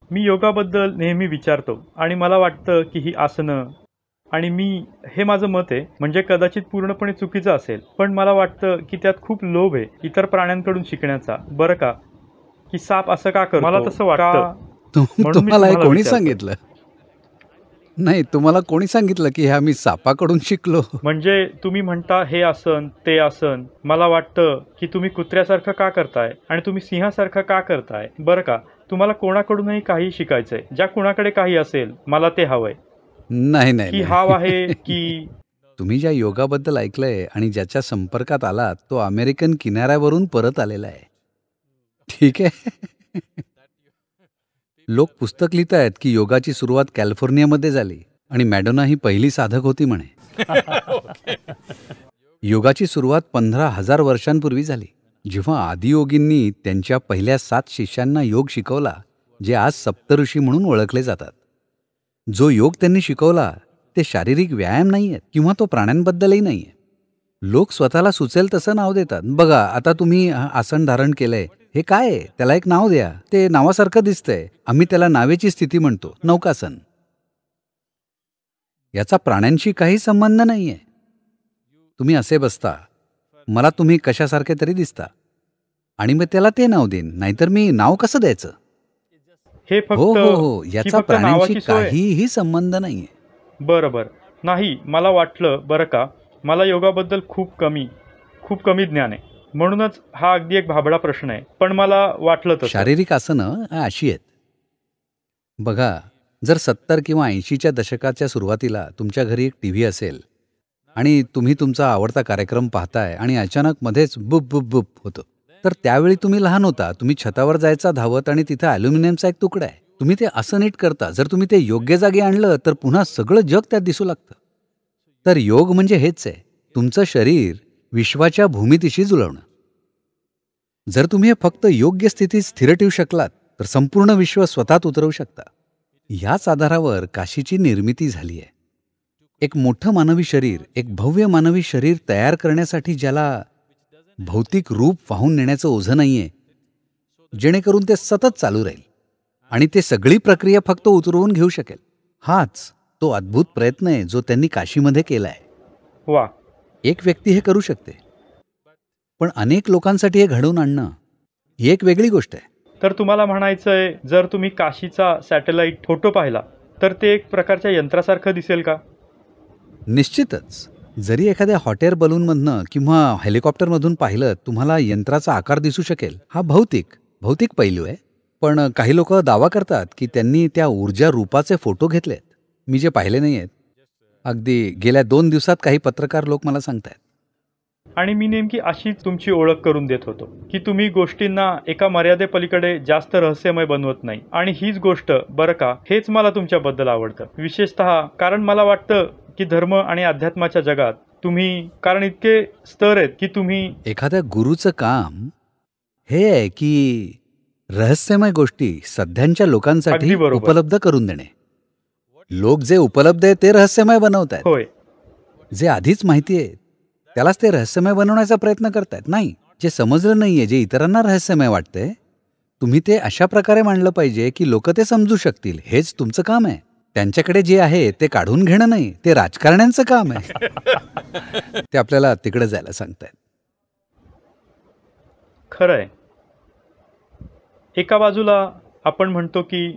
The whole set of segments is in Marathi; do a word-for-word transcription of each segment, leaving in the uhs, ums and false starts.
मी योगाबद्दल नेहमी विचारतो आणि मला वाटतं की ही आसनं आणि मी हे माझं मत आहे, म्हणजे कदाचित पूर्णपणे चुकीचं असेल, पण मला वाटतं की त्यात खूप लोभ आहे इतर प्राण्यांकडून शिकण्याचा. बरं का, की साप असं का करतो? मला तसं वाटतं. तुम म्हणून मी तुम्हाला हे तुम्हाला कोणी विचारतोय. सांगितलं? नाही, तुम्हाला कोणी सांगितलं की हे आम्ही सापाकडून शिकलो? म्हणजे तुम्ही म्हणता हे आसन, ते आसन. मला वाटतं की तुम्ही कुत्र्यासारखं का करताय आणि तुम्ही सिंहासारखं का करताय? बरं का, तुम्हाला कोणाकडूनही काही शिकायचंय. ज्या कुणाकडे काही असेल, मला ते हवंय. नाही नाही की हाव आहे नाही. की तुम्ही ज्या योगाबद्दल ऐकलंय आणि ज्याच्या संपर्कात आलात तो अमेरिकन किनाऱ्यावरून परत आलेला आहे. ठीक आहे. लोक पुस्तक लिहित आहेत की योगाची सुरुवात कॅलिफोर्नियामध्ये झाली आणि मॅडोना ही पहिली साधक होती म्हणे. योगाची सुरुवात पंधरा हजार वर्षांपूर्वी झाली, जेव्हा आदियोगींनी त्यांच्या पहिल्या सात शिष्यांना योग शिकवला, जे आज सप्तऋषी म्हणून ओळखले जातात. जो योग त्यांनी शिकवला ते शारीरिक व्यायाम नाही आहेत किंवा तो प्राण्यांबद्दलही नाही आहे. लोक स्वतःला सुचेल तसं नाव देतात. बघा, आता तुम्ही आसन धारण केलंय, हे काय आहे? त्याला एक नाव द्या. ते नावासारखं दिसतंय. आम्ही त्याला नावेची स्थिती म्हणतो, नौकासन. याचा प्राण्यांशी काही संबंध नाहीये. तुम्ही असे बसता, मला तुम्ही कशासारखे तरी दिसता आणि मग त्याला ते नाव देईन, नाहीतर मी नाव कसं द्यायचं? हे हो फक्त हो हो ही याचा फक्त प्राण्यांशी नावाची सोय आहे? काहीही संबंध नाहीये. बरं बरं. नाही, मला वाटलं बरं का, मला योगाबद्दल खूप कमी खूप कमी ज्ञान आहे. म्हणूनच हा अगदी एक भाबडा प्रश्न आहे. पण मला वाटलं तसं. शारीरिक आसनं अशी आहेत. बघा, जर सत्तर किंवा ऐंशीच्या दशकाच्या सुरुवातीला तुमच्या घरी एक टीव्ही असेल आणि तुम्ही तुमचा आवडता कार्यक्रम पाहताय आणि अचानक मध्येच बुप बुप बुप होतं, तर त्यावेळी तुम्ही लहान होता. तुम्ही छतावर जायचा धावत आणि तिथं ॲल्युमिनियमचा एक तुकडा आहे. तुम्ही ते असं नीट करता. जर तुम्ही ते योग्य जागी आणलं तर पुन्हा सगळं जग त्यात दिसू लागतं. तर योग म्हणजे हेच आहे, तुमचं शरीर विश्वाच्या भूमितीशी जुळवणं. जर तुम्ही हे फक्त योग्य स्थितीत स्थिर ठेवू शकलात तर संपूर्ण विश्व स्वतःत उतरवू शकता. याच आधारावर काशीची निर्मिती झाली आहे. एक मोठं मानवी शरीर, एक भव्य मानवी शरीर तयार करण्यासाठी ज्याला भौतिक रूप वाहून नेण्याचं ओझं नाहीये, जेणेकरून ते सतत चालू राहील आणि ते सगळी प्रक्रिया फक्त उतरवून घेऊ शकेल. हाच तो अद्भुत प्रयत्न आहे जो त्यांनी काशीमध्ये केलाय. वा. एक व्यक्ती हे करू शकते, पण अनेक लोकांसाठी हे घडवून आणणं ही एक वेगळी गोष्ट आहे. तर तुम्हाला म्हणायचंय, जर तुम्ही काशीचा सॅटेलाईट फोटो पाहिला तर ते एक प्रकारच्या यंत्रासारखं दिसेल का? निश्चितच. जरी एखाद्या हॉट एअर बलूनमधनं किंवा हेलिकॉप्टरमधून पाहिलं, तुम्हाला यंत्राचा आकार दिसू शकेल. हा भौतिक भौतिक पैलू आहे. पण काही लोक दावा करतात की त्यांनी त्या ऊर्जा रूपाचे फोटो घेतलेत. मी जे पाहिले नाही आहेत. अगदी गेल्या दोन दिवसात काही पत्रकार लोक मला सांगतायत. आणि मी नेमकी अशीच तुमची ओळख करून देत होतो की तुम्ही गोष्टींना एका मर्यादेपलीकडे जास्त रहस्यमय बनवत नाही. आणि हीच गोष्ट, बरं का, हेच मला तुमच्याबद्दल आवडतं. विशेषतः कारण मला वाटतं की धर्म आणि अध्यात्माच्या जगात तुम्ही, कारण इतके स्तर आहेत की तुम्ही. एखाद्या गुरुचं काम हे आहे की रहस्यमय गोष्टी सध्याच्या लोकांसाठी अगदी बरोबर. उपलब्ध करून देणे. लोक जे उपलब्ध आहे ते रहस्यमय बनवतायत. होय. जे आधीच माहिती आहे त्यालाच ते रहस्यमय बनवण्याचा प्रयत्न करतायत. नाही, जे समजलं नाहीये, जे इतरांना रहस्यमय वाटतंय, तुम्ही ते अशा प्रकारे मांडलं पाहिजे की लोक ते समजू शकतील. हेच तुमचं काम आहे. त्यांच्याकडे जे आहे ते काढून घेणं नाही, ते राजकारण्यांचं काम आहे. ते आपल्याला तिकडे जायला सांगतायत. खरंय. एका बाजूला आपण म्हणतो की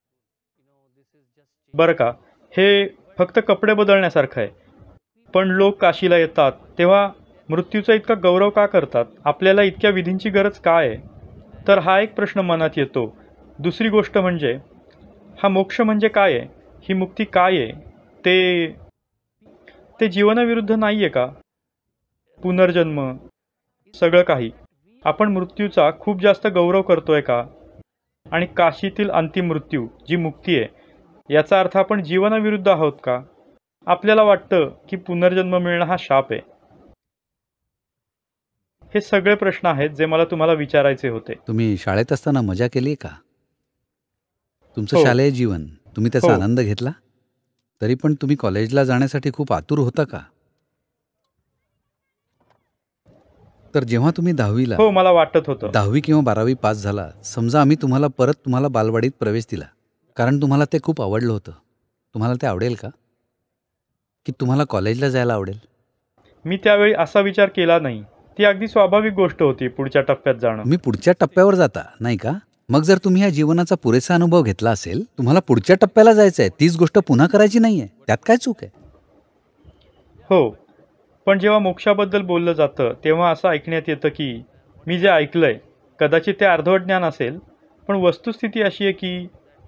बरं का, हे फक्त कपडे बदलण्यासारखं आहे. पण लोक काशीला येतात तेव्हा मृत्यूचा इतका गौरव का करतात? आपल्याला इतक्या विधींची गरज काय आहे? तर हा एक प्रश्न मनात येतो. दुसरी गोष्ट म्हणजे हा मोक्ष म्हणजे काय आहे? ही मुक्ती काय आहे? ते ते जीवनाविरुद्ध नाही आहे का? पुनर्जन्म, सगळं काही. आपण मृत्यूचा खूप जास्त गौरव करतोय का? आणि काशीतील अंतिम मृत्यू, जी मुक्ती आहे, याचा अर्थ आपण जीवनाविरुद्ध आहोत का? आपल्याला वाटतं की पुनर्जन्म मिळणं हा शाप आहे. हे सगळे प्रश्न आहेत जे मला तुम्हाला विचारायचे होते. तुम्ही शाळेत असताना मजा केली का? तुमचं हो. शालेय जीवन, तुम्ही त्याचा हो. आनंद घेतला? तरी पण तुम्ही कॉलेजला जाण्यासाठी खूप आतुर होता का? तर जेव्हा तुम्ही दहावीला हो, मला वाटत होतं. दहावी किंवा बारावी पास झाला, समजा आम्ही तुम्हाला परत तुम्हाला बालवाडीत प्रवेश दिला कारण तुम्हाला ते खूप आवडलं होतं. तुम्हाला ते आवडेल का? की तुम्हाला कॉलेजला जायला आवडेल? मी त्यावेळी असा विचार केला नाही. ती अगदी स्वाभाविक गोष्ट होती पुढच्या टप्प्यात जाणं. तुम्ही पुढच्या टप्प्यावर जाता, नाही का? मग जर तुम्ही या जीवनाचा पुरेसा अनुभव घेतला असेल, तुम्हाला पुढच्या टप्प्याला जायचं आहे. तीच गोष्ट पुन्हा करायची नाहीये. त्यात काय चूक आहे? हो, पण जेव्हा मोक्षाबद्दल बोललं जातं तेव्हा असं ऐकण्यात येतं की मी जे ऐकलंय कदाचित ते अर्धवट ज्ञान असेल, पण वस्तुस्थिती अशी आहे की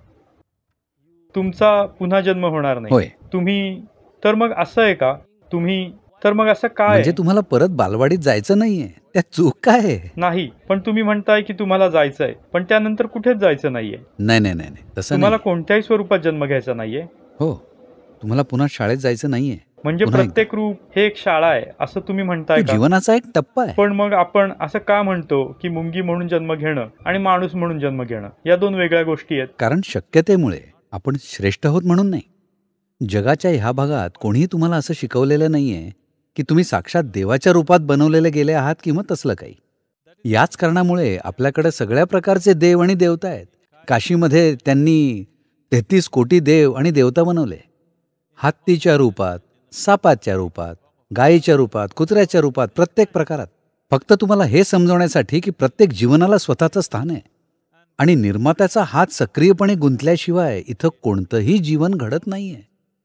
तुमचा पुन्हा जन्म होणार नाही. होय. तुम्ही तर मग असं आहे का? तुम्ही तर मग असं काय म्हणजे आहे? तुम्हाला परत बालवाडीत जायचं नाहीये. त्यात चूक काय आहे? नाही, पण तुम्ही म्हणताय की तुम्हाला जायचंय, पण त्यानंतर कुठेच जायचं नाहीये. नाही नाही नाही नाही. तसं तुम्हाला नाही. कोणत्याही स्वरूपात जन्म घ्यायचा नाहीये. हो. तुम्हाला पुन्हा शाळेत जायचं नाहीये. म्हणजे पुन्हा एकदा. प्रत्येक रूप हे एक शाळा आहे असं तुम्ही म्हणताय तो का? जीवनाचा एक टप्पा आहे. पण मग आपण असं का म्हणतो की मुंगी म्हणून जन्म घेणं आणि माणूस म्हणून जन्म घेणं या दोन वेगळ्या गोष्टी आहेत? कारण शक्यतेमुळे आपण श्रेष्ठ आहोत म्हणून नाही. जगाच्या ह्या भागात कोणीही तुम्हाला असं शिकवलेलं नाहीये की तुम्ही साक्षात देवाच्या रूपात बनवलेले गेले आहात किंवा तसलं काही. याच कारणामुळे आपल्याकडे सगळ्या प्रकारचे देव आणि देवता आहेत. काशीमध्ये त्यांनी तेहतीस कोटी देव आणि देवता बनवले. हत्तीच्या रूपात, सापाच्या रूपात, गायीच्या रूपात, कुत्र्याच्या रूपात, प्रत्येक प्रकारात. फक्त तुम्हाला हे समजवण्यासाठी की प्रत्येक जीवनाला स्वतःचं स्थान आहे आणि निर्मात्याचा हात सक्रियपणे गुंतल्याशिवाय इथं कोणतंही जीवन घडत नाहीये.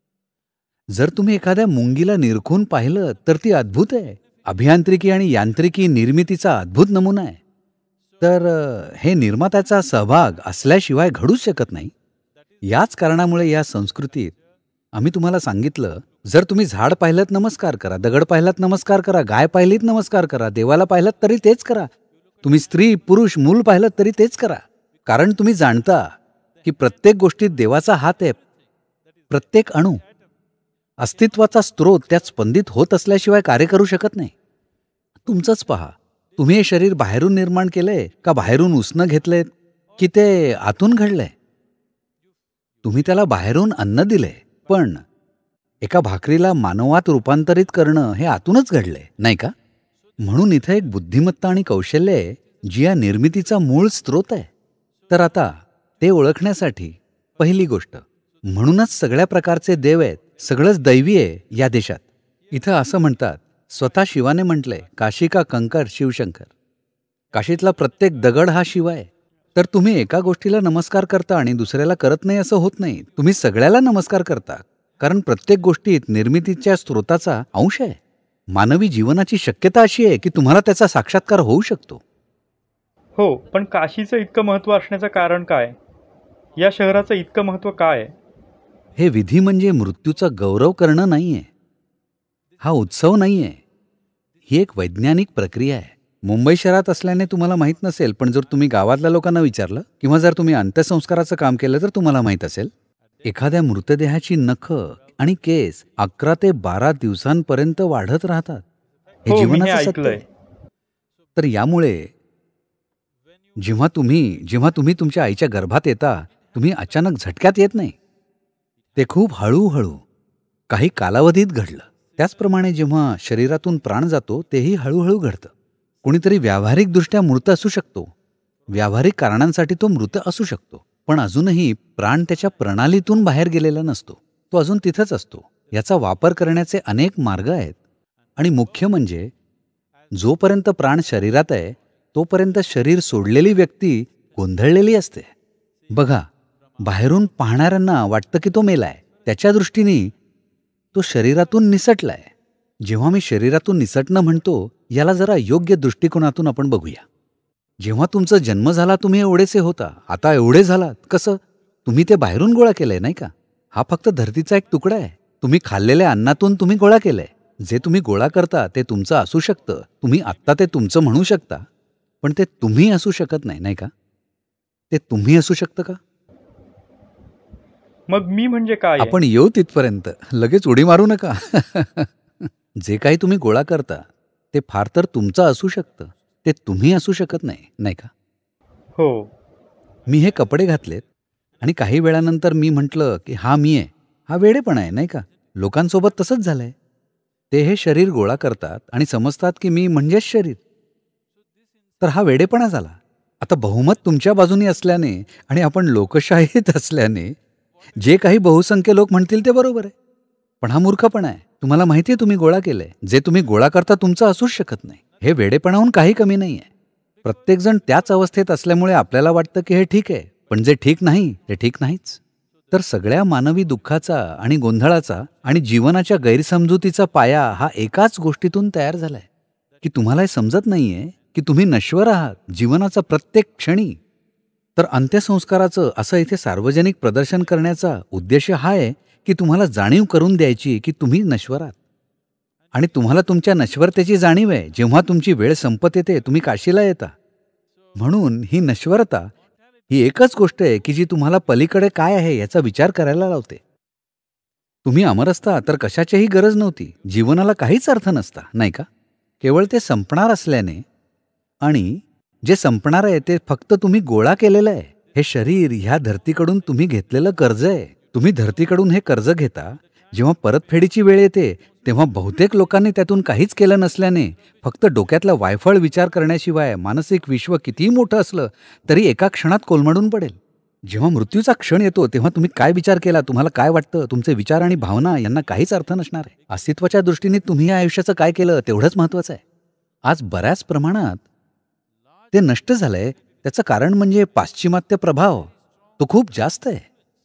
जर तुम्ही एखाद्या मुंगीला निरखून पाहिलं तर ती अद्भुत आहे. अभियांत्रिकी आणि यांत्रिकी निर्मितीचा अद्भुत नमुना आहे. तर अ, हे निर्मात्याचा सहभाग असल्याशिवाय घडूच शकत नाही. याच कारणामुळे या संस्कृतीत आम्ही तुम्हाला सांगितलं, जर तुम्ही झाड पाहिलत नमस्कार करा, दगड पाहिलात नमस्कार करा, गाय पाहिलीत नमस्कार करा, देवाला पाहिलात तरी तेच करा. तुम्ही स्त्री, पुरुष, मूल पाहिलं तरी तेच करा. कारण तुम्ही जाणता की प्रत्येक गोष्टीत देवाचा हात आहे. प्रत्येक अणू अस्तित्वाचा स्रोत त्यात स्पंदित होत असल्याशिवाय कार्य करू शकत नाही. तुमचंच पहा, तुम्ही हे शरीर बाहेरून निर्माण केलंय का बाहेरून उसनं घेतलंय की ते आतून घडलंय? तुम्ही त्याला बाहेरून अन्न दिलंय, पण एका भाकरीला मानवात रूपांतरित करणं हे आतूनच घडलंय, नाही का? म्हणून इथं एक बुद्धिमत्ता आणि कौशल्य आहे जी या निर्मितीचा मूळ स्रोत आहे. तर आता ते ओळखण्यासाठी पहिली गोष्ट, म्हणूनच सगळ्या प्रकारचे देव आहेत, सगळंच दैवी आहे या देशात. इथं असं म्हणतात, स्वतः शिवाने म्हटलंय, काशी का कंकर शिवशंकर. काशीतला प्रत्येक दगड हा शिव आहे. तर तुम्ही एका गोष्टीला नमस्कार करता आणि दुसऱ्याला करत नाही असं होत नाही. तुम्ही सगळ्याला नमस्कार करता, कारण प्रत्येक गोष्टीत निर्मितीच्या स्रोताचा अंश आहे. मानवी जीवनाची शक्यता अशी आहे की तुम्हाला त्याचा साक्षात्कार होऊ शकतो. हो, पण काशीचं इतकं महत्त्व असण्याचं कारण काय? या शहराचं इतकं महत्त्व काय आहे? हे विधी म्हणजे मृत्यूचा गौरव करणं नाहीये. हा उत्सव नाहीये. ही एक वैज्ञानिक प्रक्रिया आहे. मुंबई शहरात असल्याने तुम्हाला माहीत नसेल, पण जर तुम्ही गावातल्या लोकांना विचारलं किंवा जर तुम्ही अंत्यसंस्काराचं काम केलं तर तुम्हाला माहीत असेल. एखाद्या मृतदेहाची नखं आणि केस अकरा ते बारा दिवसांपर्यंत वाढत राहतात. हे हो, मी हे जीवनाचं सत्य ऐकलंय. आहे. तर यामुळे जेव्हा तुम्ही जेव्हा तुम्ही तुमच्या आईच्या गर्भात येता, तुम्ही अचानक झटक्यात येत नाही. ते खूप हळूहळू काही कालावधीत घडलं. त्याचप्रमाणे जेव्हा शरीरातून प्राण जातो तेही हळूहळू घडतं. कोणीतरी व्यावहारिकदृष्ट्या मृत असू शकतो, व्यावहारिक कारणांसाठी तो मृत असू शकतो, पण अजूनही प्राण त्याच्या प्रणालीतून बाहेर गेलेला नसतो. तो अजून तिथंच असतो. याचा वापर करण्याचे अनेक मार्ग आहेत आणि मुख्य म्हणजे जोपर्यंत प्राण शरीरात आहे तोपर्यंत शरीर सोडलेली व्यक्ती गोंधळलेली असते. बघा, बाहेरून पाहणाऱ्यांना वाटतं की तो मेलाय. त्याच्या दृष्टीने तो शरीरातून निसटलाय. जेव्हा मी शरीरातून निसटणं म्हणतो, याला जरा योग्य दृष्टिकोनातून आपण बघूया. जेव्हा तुमचा जन्म झाला तुम्ही एवढेसे होता, आता एवढे झालात. कसं? तुम्ही ते बाहेरून गोळा केलंय, नाही का? हा फक्त धरतीचा एक तुकडा आहे. तुम्ही खाल्लेल्या अन्नातून तुम्ही गोळा केलंय. जे तुम्ही गोळा करता ते तुमचं असू शकतं. तुम्ही आत्ता ते तुमचं म्हणू शकता, पण ते तुम्ही असू शकत नाही, नाही का? ते तुम्ही असू शकतं का? मग मी म्हणजे काय आहे? आपण येऊ तिथपर्यंत. लगेच उडी मारू नका. जे काही तुम्ही गोळा करता ते फार तर तुमचं असू शकतं. ते तुम्ही असू शकत नाही, नाही का? हो, मी हे कपडे घातलेत आणि काही वेळानंतर मी म्हटलं की हा मी आहे. हा वेडेपणा आहे, नाही का? लोकांसोबत तसंच झालंय. ते हे शरीर गोळा करतात आणि समजतात की मी म्हणजेच शरीर. तर हा वेडेपणा झाला. आता बहुमत तुमच्या बाजूनी असल्याने आणि आपण लोकशाहीत असल्याने जे काही बहुसंख्य लोक म्हणतील ते बरोबर आहे. पण हा मूर्खपणा आहे. तुम्हाला माहिती आहे तुम्ही गोळा केलंय. जे तुम्ही गोळा करता तुमचं असूच शकत नाही. हे वेडेपणाहून काही कमी नाहीये. प्रत्येकजण त्याच अवस्थेत असल्यामुळे आपल्याला वाटतं की हे ठीक आहे. पण जे ठीक नाही ते ठीक नाहीच. तर सगळ्या मानवी दुःखाचा आणि गोंधळाचा आणि जीवनाच्या गैरसमजुतीचा पाया हा एकाच गोष्टीतून तयार झालाय की तुम्हाला हे समजत नाहीये की तुम्ही नश्वर आहात जीवनाचा प्रत्येक क्षणी. तर अंत्यसंस्काराचं असं इथे सार्वजनिक प्रदर्शन करण्याचा उद्देश हा आहे की तुम्हाला जाणीव करून द्यायची की तुम्ही नश्वर आहात. आणि तुम्हाला तुमच्या नश्वरतेची जाणीव आहे जेव्हा तुमची वेळ संपत येते, तुम्ही काशीला येता. म्हणून ही नश्वरता ही एकच गोष्ट आहे की जी तुम्हाला पलीकडे काय आहे याचा विचार करायला लावते. तुम्ही अमर असता तर कशाचीही गरज नव्हती. जीवनाला काहीच अर्थ नसता, नाही का? केवळ ते संपणार असल्याने आणि जे संपणार आहे ते फक्त तुम्ही गोळा केलेलं आहे. हे शरीर ह्या धरतीकडून तुम्ही घेतलेलं कर्ज आहे. तुम्ही धरतीकडून हे कर्ज घेता. जेव्हा परतफेडीची वेळ येते तेव्हा बहुतेक लोकांनी त्यातून काहीच केलं नसल्याने फक्त डोक्यातला वायफळ विचार करण्याशिवाय मानसिक विश्व कितीही मोठं असलं तरी एका क्षणात कोलमडून पडेल. जेव्हा मृत्यूचा क्षण येतो तेव्हा तुम्ही काय विचार केला, तुम्हाला काय वाटतं, तुमचे विचार आणि भावना यांना काहीच अर्थ नसणार आहे. अस्तित्वाच्या दृष्टीने तुम्ही या आयुष्याचं काय केलं तेवढंच महत्त्वाचं आहे. आज बऱ्याच प्रमाणात ते नष्ट झालंय. त्याचं कारण म्हणजे पाश्चिमात्य प्रभाव. तो खूप जास्त आहे.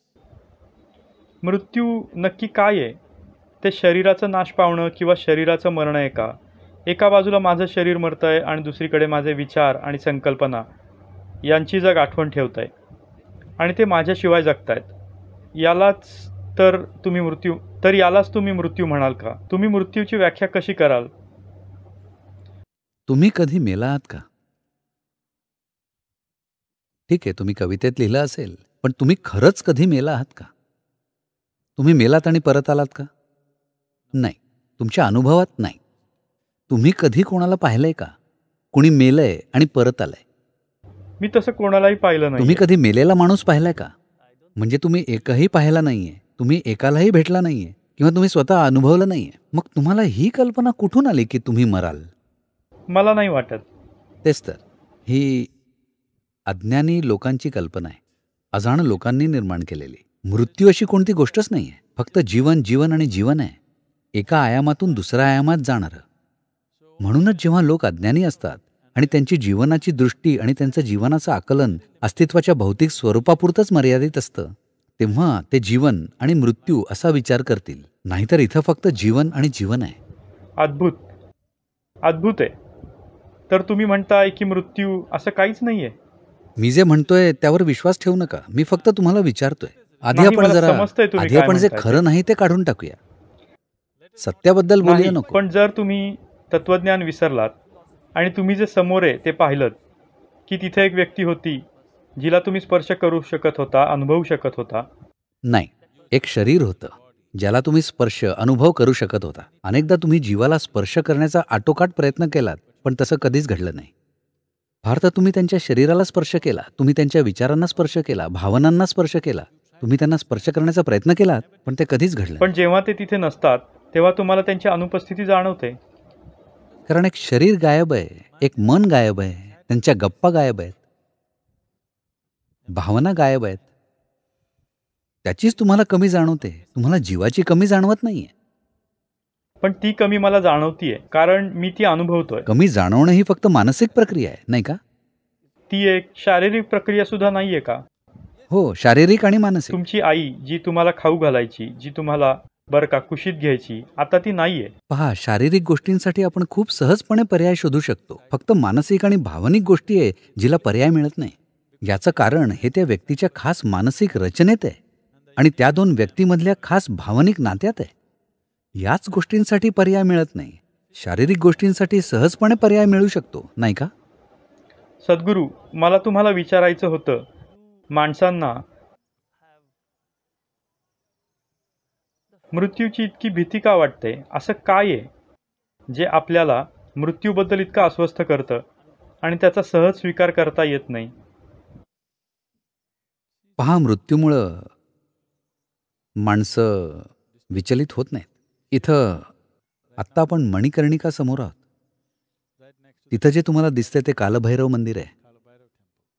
मृत्यू नक्की काय आहे? ते शरीराचं नाश पावणं किंवा शरीराचं मरण आहे का? एका बाजूला माझं शरीर मरतं आहे आणि दुसरीकडे माझे विचार आणि संकल्पना यांची जग आठवण ठेवत आहे आणि ते माझ्याशिवाय जगतायत. यालाच तर तुम्ही मृत्यू तर यालाच तुम्ही मृत्यू म्हणाल का? तुम्ही मृत्यूची व्याख्या कशी कराल? तुम्ही कधी मेला आहात का? ठीक आहे, तुम्ही कवितेत लिहिलं असेल, पण तुम्ही खरंच कधी मेला आहात का? तुम्ही मेलात आणि परत आलात का? नाही. तुमच्या अनुभवात नाही. तुम्ही कधी कोणाला पाहिलंय का? कुणी मेलंय आणि परत आलंय? मी तसं कोणालाही पाहिलं तुम्ही नाही. कधी मेलेला माणूस पाहिलाय का? म्हणजे तुम्ही एकही पाहिला नाहीये. तुम्ही एकालाही भेटला नाहीये किंवा तुम्ही स्वतः अनुभवलं नाहीये. मग तुम्हाला ही कल्पना कुठून आली की तुम्ही मराल? मला नाही वाटत. तेच तर. ही अज्ञानी लोकांची कल्पना आहे. अजाण लोकांनी निर्माण केलेली. मृत्यू अशी कोणती गोष्टच नाहीये. फक्त जीवन, जीवन आणि जीवन आहे. एका आयामातून दुसऱ्या आयामात जाणारं. म्हणूनच जेव्हा लोक अज्ञानी असतात आणि त्यांची जीवनाची दृष्टी आणि त्यांचं जीवनाचं आकलन अस्तित्वाच्या भौतिक स्वरूपापुरतंच मर्यादित असतं, तेव्हा ते जीवन आणि मृत्यू असा विचार करतील. नाहीतर इथं फक्त जीवन आणि जीवन आहे. अद्भुत. अद्भुत आहे. तर तुम्ही म्हणताय की मृत्यू असं काहीच नाहीये? मी जे म्हणतोय त्यावर विश्वास ठेवू नका. मी फक्त तुम्हाला विचारतोय. आधी नाही, आपण मला जरा समजतंय तुम्ही आधी काय आपण जे म्हणताय ते. खरं नाही ते काढून टाकूया. सत्याबद्दल बोलूया नाही, नको. पण जर तुम्ही तत्वज्ञान विसरलात आणि तुम्ही जे समोर आहे ते पाहिलंत की तिथे एक व्यक्ती होती जिला तुम्ही स्पर्श करू शकत होता, अनुभवू शकत होता. नाही, एक शरीर होतं ज्याला तुम्ही स्पर्श अनुभव करू शकत होता. अनेकदा तुम्ही जीवाला स्पर्श करण्याचा आटोकाट प्रयत्न केलात, पण तसं कधीच घडलं नाही. फार तर तुम्ही त्यांच्या शरीराला स्पर्श केला, तुम्ही त्यांच्या विचारांना स्पर्श केला, भावनांना स्पर्श केला, तुम्ही त्यांना स्पर्श करण्याचा प्रयत्न केलात, पण ते कधीच घडलं नाही. पण जेव्हा ते तिथे नसतात तेव्हा तुम्हाला त्यांची अनुपस्थिती जाणवते. कारण एक शरीर गायब आहे, एक मन गायब आहे, त्यांच्या गप्पा गायब आहेत, भावना गायब आहेत. त्याचीच तुम्हाला कमी जाणवते. तुम्हाला जीवाची कमी जाणवत नाहीये. पण ती कमी मला जाणवतीये कारण मी ती अनुभवतोय. कमी जाणवणं ही फक्त मानसिक प्रक्रिया आहे, नाही का? ती एक शारीरिक प्रक्रिया सुद्धा नाहीये का? हो, शारीरिक आणि मानसिक. तुमची आई जी तुम्हाला खाऊ घालायची, जी तुम्हाला बरं का कुशीत घ्यायची, आता ती नाहीये. पहा, शारीरिक गोष्टींसाठी आपण खूप सहजपणे पर्याय शोधू शकतो. फक्त मानसिक आणि भावनिक गोष्टी आहे जिला पर्याय मिळत नाही. याचं कारण हे त्या व्यक्तीच्या खास मानसिक रचनेत आहे आणि त्या दोन व्यक्तीमधल्या खास भावनिक नात्यात आहे. याच गोष्टींसाठी पर्याय मिळत नाही. शारीरिक गोष्टींसाठी सहजपणे पर्याय मिळू शकतो, नाही का? सद्गुरू, मला तुम्हाला विचारायचं होतं, माणसांना मृत्यूची इतकी भीती का वाटते? असं काय आहे जे आपल्याला मृत्यूबद्दल इतकं अस्वस्थ करतं आणि त्याचा सहज स्वीकार करता येत नाही? पहा, मृत्यूमुळं माणसं विचलित होत नाहीत. इथं आत्ता आपण मणिकर्णिका समोर आहोत. तिथं जे तुम्हाला दिसतंय ते कालभैरव मंदिर आहे.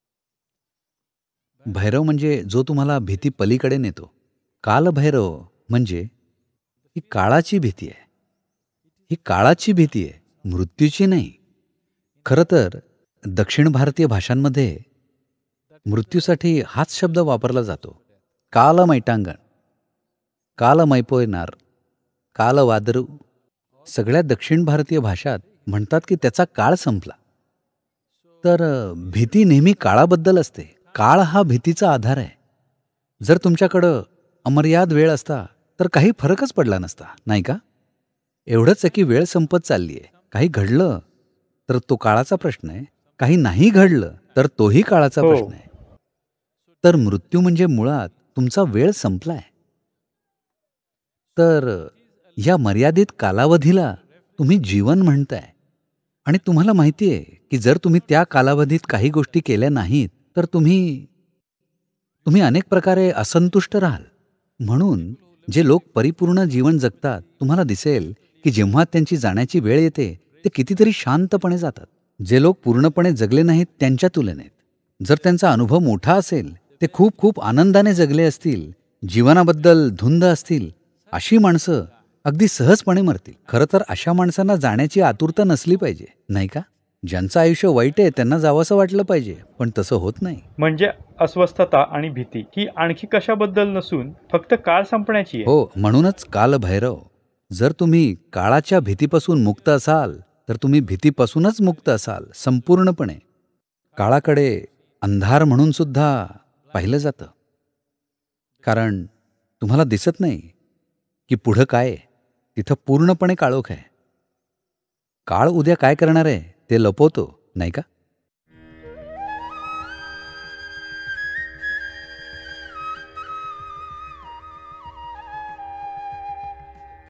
भैरव म्हणजे जो तुम्हाला भीती पलीकडे नेतो. कालभैरव म्हणजे ही काळाची भीती आहे. ही काळाची भीती आहे, मृत्यूची नाही. खरं तर दक्षिण भारतीय भाषांमध्ये मृत्यूसाठी हाच शब्द वापरला जातो. कालमैटांगण, कालमैपोयनार, कालवादरू. सगळ्या दक्षिण भारतीय भाषात म्हणतात की त्याचा काळ संपला. तर अ, भीती नेहमी काळाबद्दल असते. काळ हा भीतीचा आधार आहे. जर तुमच्याकडं अमर्याद वेळ असता तर काही फरकच पडला नसता, नाही का? एवढंच आहे की वेळ संपत चालली आहे. काही घडलं तर तो काळाचा प्रश्न आहे. काही नाही घडलं तर तोही काळाचा हो. प्रश्न आहे. तर मृत्यू म्हणजे मुळात तुमचा वेळ संपलाय. तर अ, या मर्यादित कालावधीला तुम्ही जीवन म्हणताय आणि तुम्हाला माहिती आहे की जर तुम्ही त्या कालावधीत काही गोष्टी केल्या नाहीत तर तुम्ही तुम्ही अनेक प्रकारे असंतुष्ट राहाल. म्हणून जे लोक परिपूर्ण जीवन जगतात तुम्हाला दिसेल की जेव्हा त्यांची जाण्याची वेळ येते ते कितीतरी शांतपणे जातात. जे लोक पूर्णपणे जगले नाहीत त्यांच्या तुलनेत जर त्यांचा अनुभव मोठा असेल, ते खूप खूप आनंदाने जगले असतील, जीवनाबद्दल धुंद असतील, अशी माणसं अगदी सहजपणे मरतील. खरं तर अशा माणसांना जाण्याची आतुरता नसली पाहिजे, नाही का? ज्यांचं आयुष्य वाईट आहे त्यांना जावंसं वाटलं पाहिजे, पण तसं होत नाही. म्हणजे अस्वस्थता आणि भीती ही आणखी कशाबद्दल नसून फक्त काळ संपण्याची आहे. हो, म्हणूनच कालभैरव. जर तुम्ही काळाच्या भीतीपासून मुक्त असाल तर तुम्ही भीतीपासूनच मुक्त असाल संपूर्णपणे. काळाकडे अंधार म्हणून सुद्धा पाहिलं जातं, कारण तुम्हाला दिसत नाही की पुढं काय आहे. तिथं पूर्णपणे काळोख आहे. काळ उद्या काय करणार आहे ते लपवतो, नाही का?